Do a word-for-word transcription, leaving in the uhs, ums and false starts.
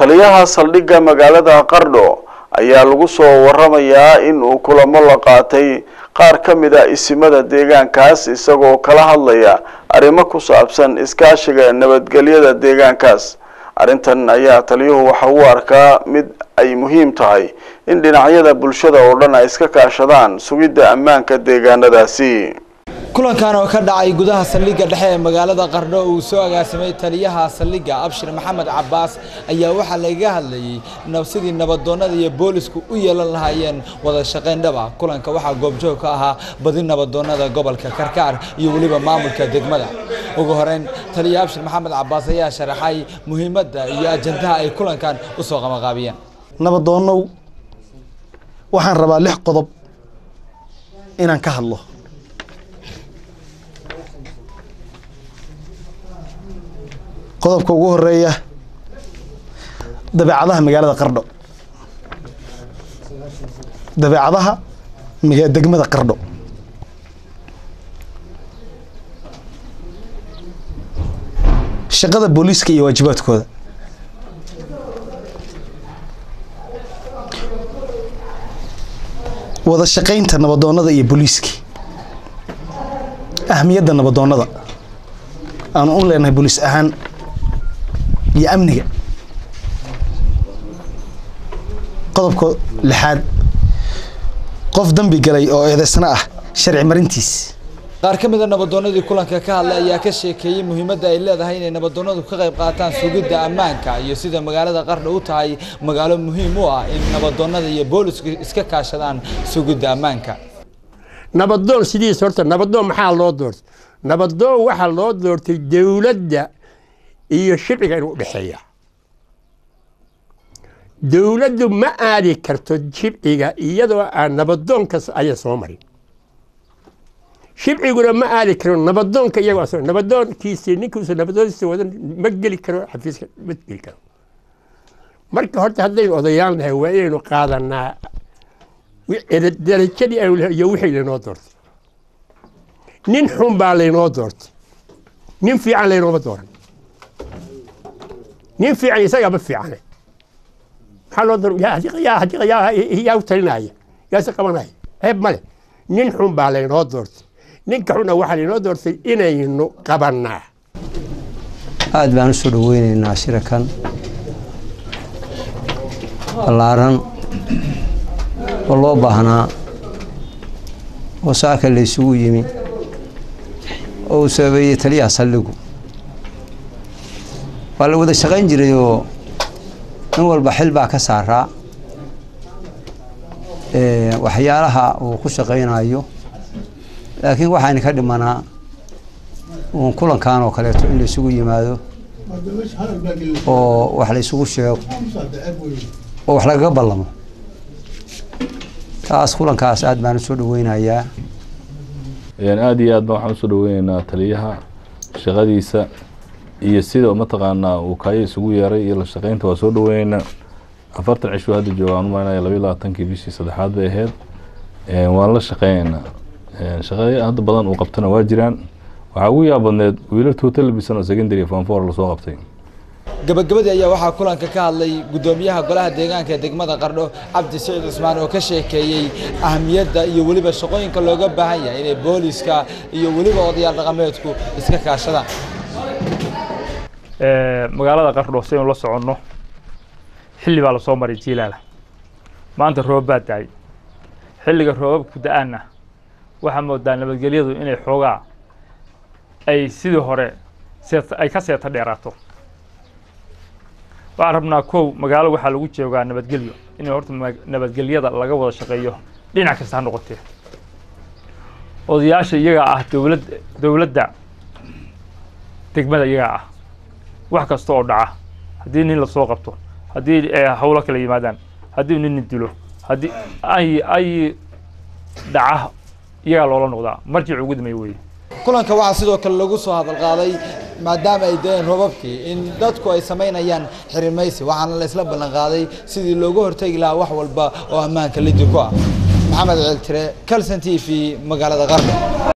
taliyaha saldhigga magaalada Qardho ayaa lagu soo waramayaa in uu kulamo la qaatay qaar ka mid ah isimada deegaankaas isagoo kala hadlaya arrimo ku saabsan iskaashiga nabadgelyada deegaankaas. arrintan ayaa taliyuhu waxa uu arkaa mid ay muhiim tahay in dhinacyada bulshada oo dhan ay iska kaashadaan sugidda ammaanka deegaanadaasi. kulankan oo ka dhacay gudaha saldhigga dhexe ee magaalada Qardho uu soo agaasimay taliyaha saldhigga Abshir Maxamed Cabbaas ayaa waxa laga hadlayay nabadii nabadoonnada iyo boolisku u yeelan lahaayeen wada shaqayn dhab ah. kulanka waxa goobjoog ka ahaa badin nabadoonnada gobolka Karkaar iyo waliba maamulka degmada. ugu horeyn taliyaha Abshir Maxamed Cabbaas ayaa sharaxay muhiimadda iyo ajandaha ay kulankan u soo qabanqaabiyeen. nabadoonnow waxaan rabaa lix qodob inaan ka hadlo. qodobka ugu horeeya dabeecadaha magaalada Qardho dabeecadaha degmada Qardho shaqada booliska iyo waajibaadkooda wada shaqaynta nabadoonnada iyo booliska ahmiyadda nabadoonnada aan u leenahay boolis ahaan iyo amniga. qodobka lixaad qof dambi galay oo eedeysana ah sharci marintiis. qaar ka mid ah nabadoonnadii kulanka ka hadlay ayaa ka sheekeeyay muhiimadda ay leedahay in nabadoonnadu ka qayb qaataan sugidda ammaanka iyo sida magaalada Qardho u tahay magaalo muhiim u ah in nabadoonnada iyo boolisku iska kaashadaan sugidda ammaanka. nabadoon sidiis horta nabadoon maxaa loo doortay nabadoon waxa loo doortay dawladda iyo shirciga inuu dhaxeeya. dawladdu ma aadi karto shirciga iyadoo aan nabadoonkaas ay soo marin. shirciguna ma aadi karo nabadoonka iyagoo soo nabadoonkiisa ninkiisa nabadoonkiisa wadan ma geli karo xafiiska ma geli karo. marka horta haddaynu odayaalnahay waa inaynu qaadanaa darajadii iyo wixii laynoo doortay. nin xun baa laynoo doortay nin fiican laynooma dooran. nin fiican isaga ma fiicane maxaa loo dooran yaa yaa yaa yaa yaa u talinaya yaa se qabanaya heeb male. nin xun baa laynoo doortay ninka xunna waxaa laynoo doortay inaynu qabanaa. aad baan u soo dhaweynaynaa shirkan ballaaran oo loo baahnaa oo saaka la isugu yimi oo sababeeyay taliyaha saldhiggu. waa la wada shaqayn jiray oo in walba xil baa ka saaraa waxyaalaha uu ku shaqaynayo. laakiin waxaan ka dhimanaa uun kulankan oo kaleeto in la isugu yimaado oo wax la isugu sheego oo wax laga ballamo. taas kulankaas aad baan u soo dhaweynayaa. aad iyo aad baan waxaan u soo dhaweynaynaa taliyaha shaqadiisa iyo sida mataqaanaa uu kaaya isugu yeeray iyo la shaqaynta waa soo dhaweynaynaa. afartan cisho hadda joogaan maanaya laba iyo labaatankii bishii saddexaad bay ahayd. waan la shaqaynaynaa. shaqada hadda badan uu qabtana waa jiraan. waxaa ugu yaabadneed wiilal total bisan oo secondary form four la soo qabtay. gabagabadii ayaa waxaa kulanka ka hadlay gudoomiyaha golaha deegaanka degmada Qardho Cabdi Saciid Cusmaan oo ka sheekeeyay ahmiyadda iyo waliba shaqooyinka looga baahan yahay inay booliska iyo waliba odayaal dhaqameedku iska kaashadaan. ee magaalada Qardho si aan la soconno xilli baa la soo maray jiilaala. maanta roob baa tahay. xilliga roobku da'ana waxa moodaa nabadgelyadu inay xoogaa ay sidii hore ay ka seeta dheeraato. waxaan rabnaa kow magaalo waxaa lagu joogaa nabadgelyo in horta nabadgelyada laga wada shaqeeyo dhinac kasta ha noqotee. odayaasha iyaga ah dawlad dawladda degmada iyaga ah wax kasta oo dhaca haddii nin la soo qabto haddii hawlo kala yimaadaan haddii nin dilo haddii ay ay dhaca iyaga loola noqdaa marjii ugu dambeeyay weeye. kulanka waxaa sidoo kale lagu soo hadal qaaday maadaama ay deen roobabkii in dadku ay sameynayaan xirimaysi waxaana la isla ballan qaaday sidii looga hortagi lahaa wax walba oo ammaanka liddi ku ah. maxamed Ciil Tire, Kalson T V, magaalada Qardho.